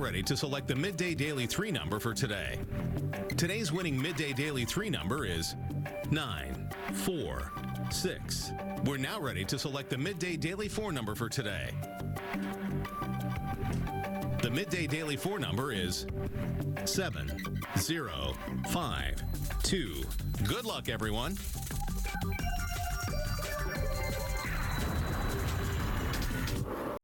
ready to select the Midday Daily 3 number for today. Today's winning Midday Daily 3 number is 946. We're now ready to select the Midday Daily 4 number for today. The Midday Daily 4 number is 7052. Good luck, everyone.